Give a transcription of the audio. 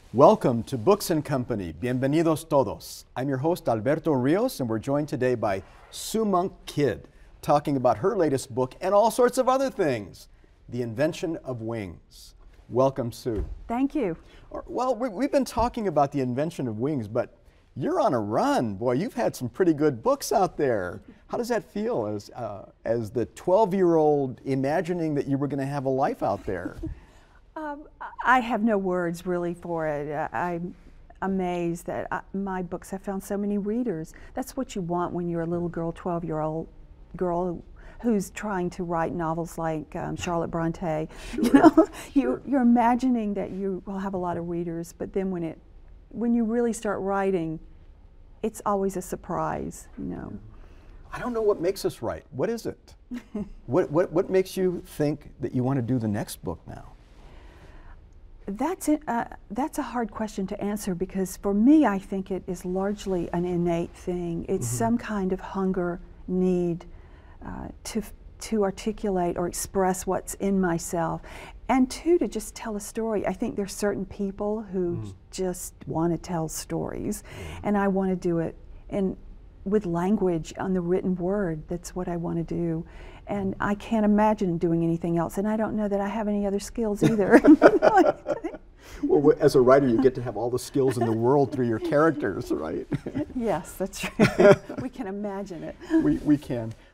Welcome to Books and Company. Bienvenidos todos. I'm your host, Alberto Rios, and we're joined today by Sue Monk Kidd, talking about her latest book and all sorts of other things, The Invention of Wings. Welcome, Sue. Thank you. Well, we've been talking about The Invention of Wings, but you're on a run. Boy, you've had some pretty good books out there. How does that feel as the 12-year-old imagining that you were going to have a life out there? I have no words really for it. I'm amazed that my books have found so many readers. That's what you want when you're a little girl, 12-year-old girl who's trying to write novels like Charlotte Bronte. Sure. You know, Sure. you're imagining that you will have a lot of readers, but then when you really start writing, it's always a surprise. You know. I don't know what makes us write. What is it? What makes you think that you want to do the next book now? That's a hard question to answer, because for me, I think it is largely an innate thing. It's some kind of hunger, need to articulate or express what's in myself, and two, to just tell a story. I think there's certain people who just want to tell stories, and I want to do it with language on the written word. That's what I want to do. And I can't imagine doing anything else, and I don't know that I have any other skills either. Well, as a writer, you get to have all the skills in the world through your characters, right? Yes, that's true. We can imagine it. We can.